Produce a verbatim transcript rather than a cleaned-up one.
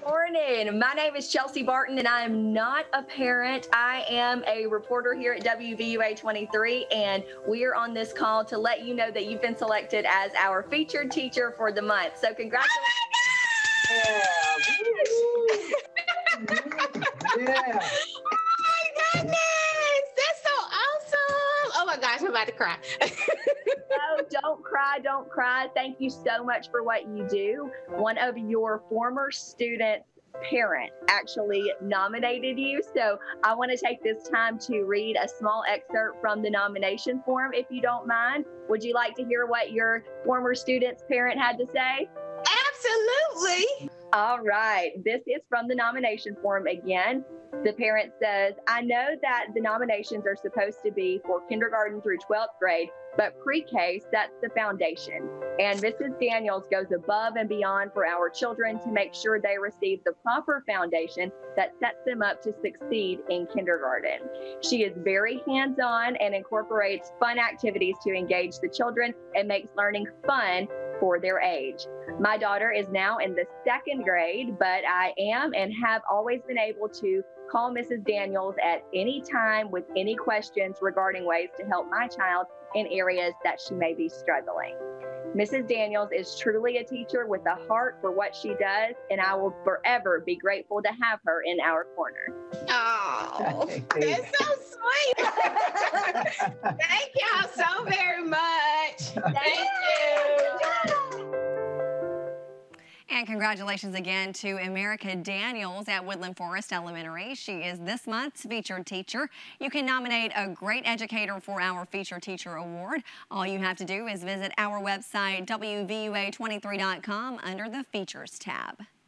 morning. My name is Chelsea Barton, and I am not a parent. I am a reporter here at W V U A twenty-three, and we are on this call to let you know that you've been selected as our featured teacher for the month. So congratulations. Yeah. Yeah. Oh my goodness, that's so awesome. Oh my gosh, I'm about to cry. No, don't cry, don't cry. Thank you so much for what you do. One of your former students' parent actually nominated you. So I want to take this time to read a small excerpt from the nomination form, if you don't mind. Would you like to hear what your former student's parent had to say? Absolutely. All right. This is from the nomination form again. The parent says, I know that the nominations are supposed to be for kindergarten through twelfth grade, but pre-K sets the foundation. And Missus Daniels goes above and beyond for our children to make sure they receive the proper foundation that sets them up to succeed in kindergarten. She is very hands-on and incorporates fun activities to engage the children and makes learning fun for their age. My daughter is now in the second grade, but I am and have always been able to call Missus Daniels at any time with any questions regarding ways to help my child in areas that she may be struggling. Missus Daniels is truly a teacher with a heart for what she does, and I will forever be grateful to have her in our corner. Oh, that's so sweet. Thank y'all so very much. Thank you. And congratulations again to America Daniels at Woodland Forrest Elementary. She is this month's featured teacher. You can nominate a great educator for our Featured Teacher Award. All you have to do is visit our website, W V U A twenty-three dot com, under the Features tab.